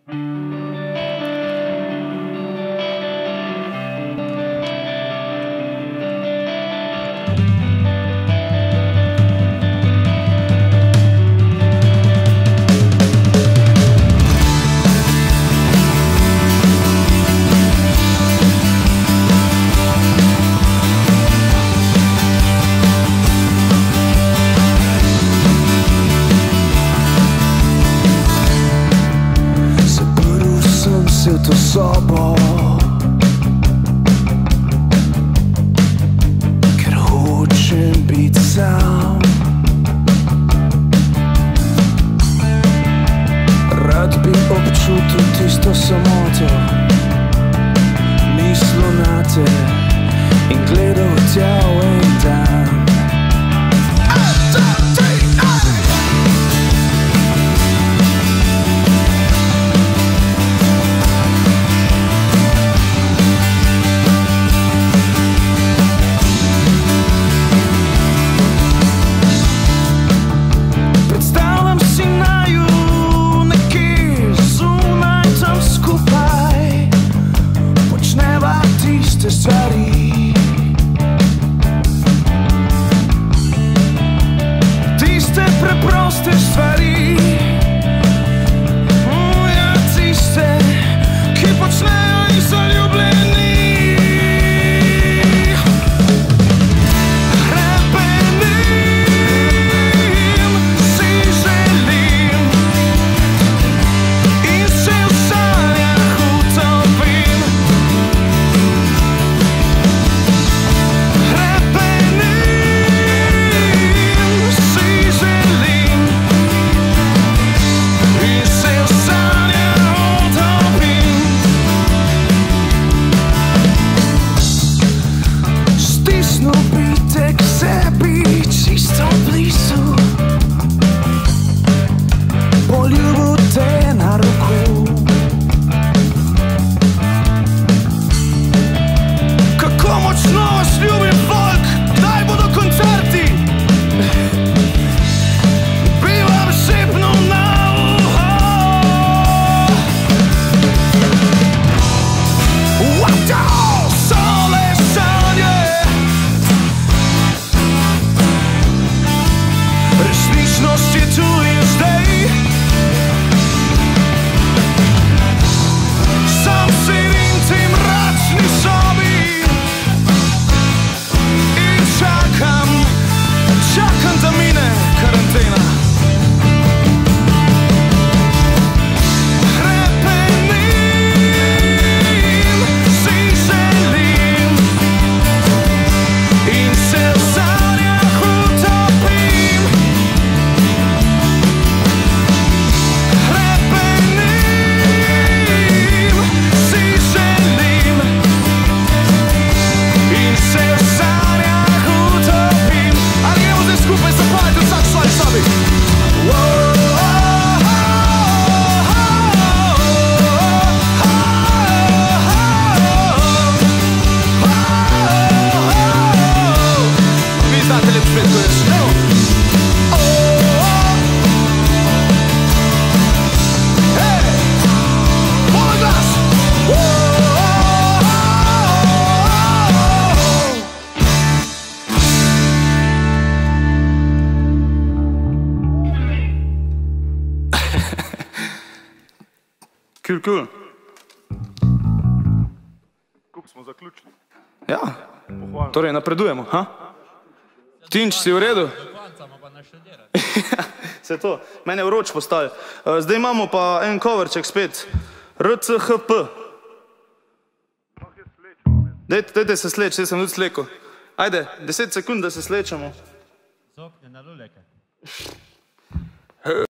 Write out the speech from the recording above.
To sobo, ker hočem biti sam. Rad bi občutil tisto samoto, mislil na te in gledal tja v en dan. Stvari, tiste preproste stvari, ja, tiste, ki počnejo in so ljubljeni. Hrepenim si želim in se v sanjah utopim. Kul. Kako smo zaključili? Ja, torej napredujemo, ha? Tinč, si v redu? Se to, mene je vroč postal. Zdaj imamo pa en coverček spet. RCHP. Dajte se sleč, zdaj sem tudi slekel. Ajde, 10 sekund, da se slečemo.